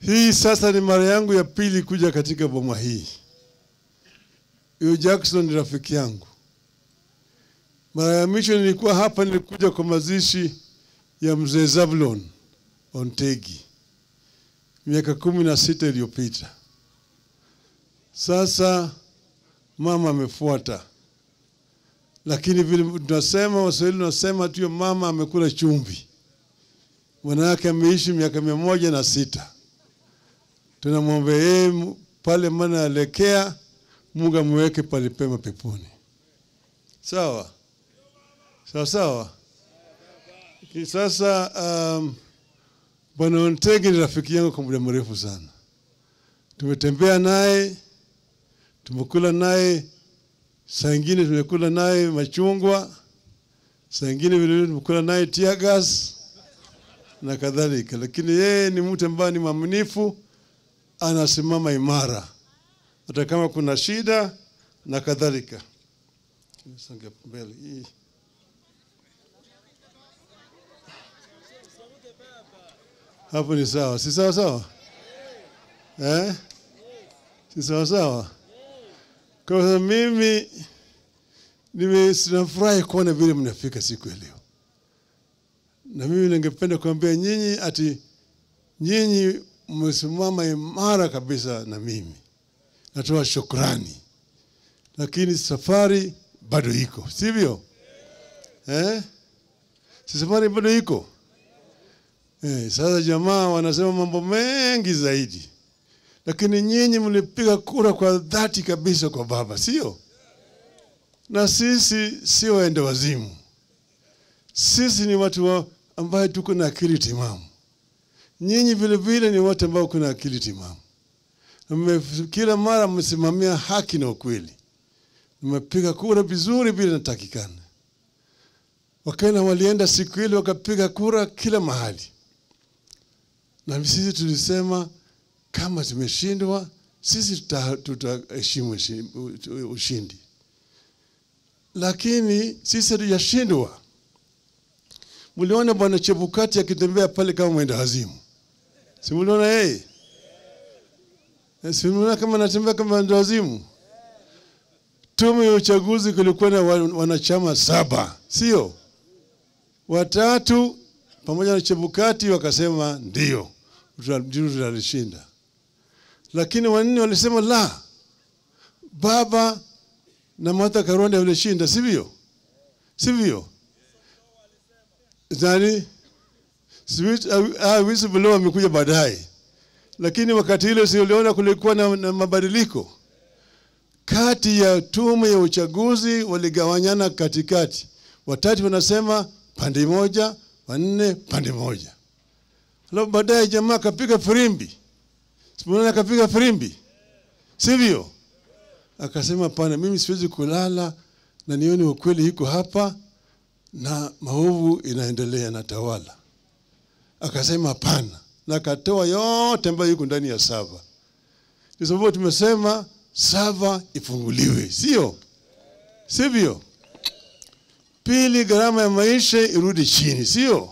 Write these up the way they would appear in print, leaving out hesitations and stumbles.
Hii sasa ni mara yangu ya pili kuja katika boma hii. Huyo Jackson ni rafiki yangu. Mara ya mwisho nilikuwa hapa, nilikuja kwa mazishi ya mzee Zabulon Ontegi miaka 16 iliyopita. Sasa mama amefuata. Lakini vile tunasema, Waswahili tunasema tu mama amekula chumvi. Mwana yake ameishi miaka 106. Tunamwombea yeye pale maana alekea, Mungu amweke pale pema peponi. Sawa? Sawa sawa. Sasa Bwana Ontegi ni rafiki yangu kwa muda mrefu sana. Tumetembea naye, tumekula naye, saa nyingine tumekula naye machungwa, saa nyingine vile tumekula naye tear gas na kadhalika. Lakini yeye ni mtu ambaye ni mwaminifu, anasimama imara hata kama kuna shida na kadhalika. Nisonge mbele hii. Hapo ni sawa, si sawa sawa? Si sawa sawa? Kwa sababu mimi nimefurahi kuona vile mnafika siku ya leo. Na mimi ningependa kuambia nyinyi ati nyinyi mmesimama imara kabisa na mimi. Natoa shukrani. Lakini safari bado iko, sivyo? Safari bado iko. Sasa jamaa wanasema mambo mengi zaidi. Lakini nyinyi mlipiga kura kwa dhati kabisa kwa baba, sio? Na sisi sio waende wazimu. Sisi ni watu ambao tuko na akili timamu. Nyinyi vile vile ni watu ambao kuna akili timamu. Kila mara mmesimamia haki na ukweli. Mmepiga kura vizuri bila natakikana. Wakenya walienda siku ile wakapiga kura kila mahali. Na sisi tulisema kama tumeshindwa, sisi tutaheshimu ushindi. Lakini sisi hatujashindwa. Mliona Bwana Chebukati akitembea pale kama mwenda wazimu. Si mliona yeye? Si mliona kama anatembea kama mwenda wazimu? Tume ya uchaguzi kulikuwa na wanachama 7, sio? 3 pamoja na Chebukati wakasema ndio tutalishinda. Lakini 4 walisema la. Baba na Martha Karua walishinda, sivyo? Sivyo? Zani whistleblower wamekuja baadaye. Lakini wakati ile uliona kulikuwa na mabadiliko. Kati ya tume ya uchaguzi waligawanyana katikati. 3 wanasema pande moja, 4 pande moja. Alafu baadaye jamaa akapiga firimbi. Simuona akapiga firimbi. Sivyo? Akasema pana, mimi siwezi kulala na nione ukweli iko hapa na maovu inaendelea na tawala. Akasema hapana, na akatoa yote ambayo iko ndani ya sava. Kwa sababu tumesema sava ifunguliwe, sio? Sivyo? Pili, gharama ya maisha irudi chini, sio?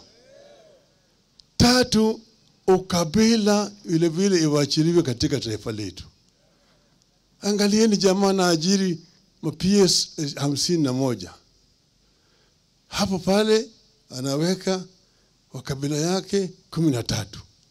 3, ukabila vile vile iwaachiliwe katika taifa letu. Angalieni jamaa na ajiri PS 51. Hapo pale anaweka wakabila yake 13.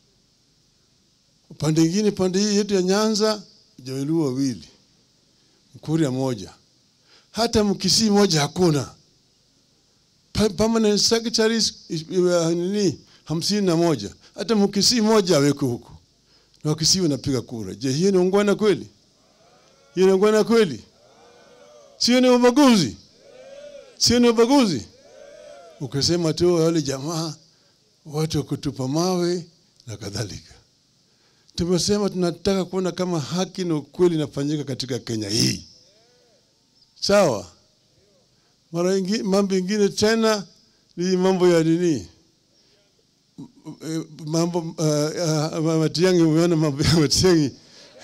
Upande mwingine, pande hii yetu ya Nyanza, Jaluo 2. Mkuria 1. Hata Mkisii 1 hakuna. Permanent secretaries ni 51. Hata Mkisii 1 aweke huko. Na Wakisii wanapiga kura. Je, hiyo ni ungwana kweli? Hiyo ni ungwana kweli? Sio ni ubaguzi? Sio ni ubaguzi? Ukisema tu wale jamaa watu kutupa mawe na kadhalika. Tumesema tunataka kuona kama haki na ukweli inafanyika katika Kenya hii. Sawa? Mambo mengine tena ni mambo ya dini. Mambo Matiang'i, umeona mambo ya Matiang'i.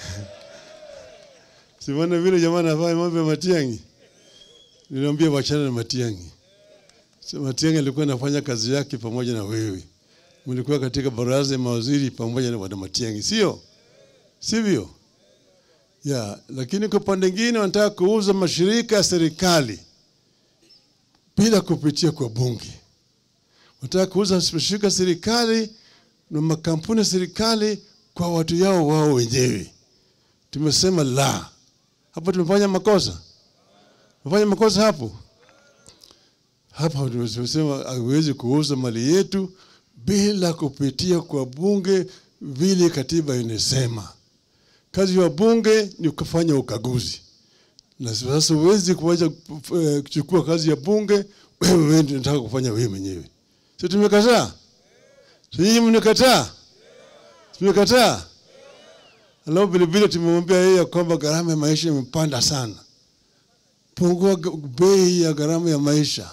Siwana vile jamaa anafanya mambo ya Matiang'i. Niliambia wachana na Matiang'i. Matiang'i alikuwa anafanya kazi yake pamoja na wewe. mlikuwa katika baraza ya mawaziri pamoja na Matiang'i, sio? Sivyo? Ya, lakini kwa pande nyingine wanataka kuuza mashirika ya serikali bila kupitia kwa bunge. Wanataka kuuza mashirika ya serikali na makampuni ya serikali kwa watu yao wao wenyewe. Tumesema la. Hapo tumefanya makosa. Tumefanya makosa hapo. Hapa tumesema hawezi kuuza mali yetu bila kupitia kwa bunge vile katiba inasema. Kazi ya bunge ni kufanya ukaguzi. Na sasa huwezi kuchukua kazi ya bunge wewe unataka kufanya wewe mwenyewe. Sisi tumekataa. Sisi mnakataa. Tumekataa. Alafu vile tumemwambia yeye kwamba gharama ya maisha imepanda sana. Pungua bei ya gharama ya maisha.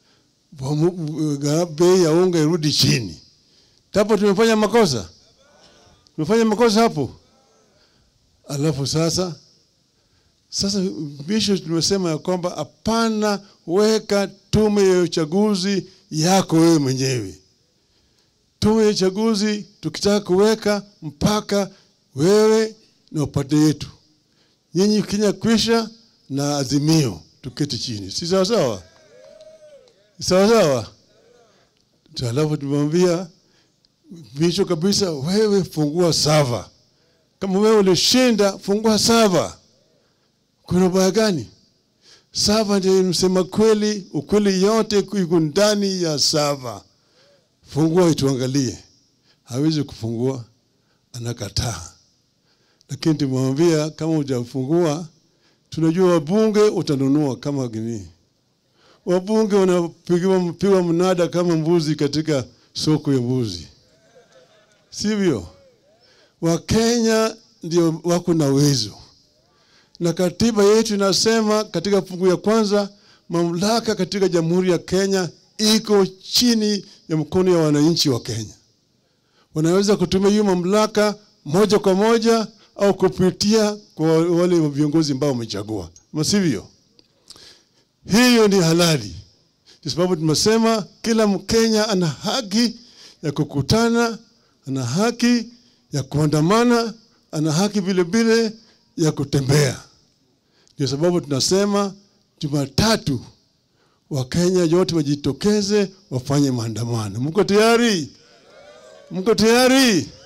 Bei ya unga irudi chini. Hapo tumefanya makosa. Tumefanya makosa hapo. Alafu sasa bisho tumesema ya kwamba hapana, weka tume ya uchaguzi yako wewe mwenyewe. Tume ya uchaguzi tukitaka kuweka mpaka wewe na upande yetu. Nyinyi Kenya kwisha na Azimio tuketi chini. Si sawa sawa? Sawa sawa? Alafu tumwambia bisho kabisa, wewe fungua sava. Kama wewe ulishinda, fungua sava. Kuna baya gani? Sava ndio msema kweli, ukweli yote iko ndani ya sava. Fungua ituangalie. Hawezi kufungua, anakataa. Lakini tumwambia kama hujafungua, tunajua wabunge utanunua kama gini. Wabunge wanapigwa mnada kama mbuzi katika soko ya mbuzi. Sivyo? Wakenya ndio wako na uwezo. Na katiba yetu inasema katika fungu ya kwanza, mamlaka katika Jamhuri ya Kenya iko chini ya mkono ya wananchi wa Kenya. Wanaweza kutumia hiyo mamlaka moja kwa moja au kupitia kwa wale viongozi ambao wamechagua. Masivyo? Hiyo ni halali. Kwa sababu tumesema kila Mkenya ana haki ya kukutana, ana haki ya kuandamana, ana haki vile vile ya kutembea. Kwa sababu tunasema Jumatatu Wakenya yote wajitokeze wafanye maandamano. Mko tayari? Mko tayari?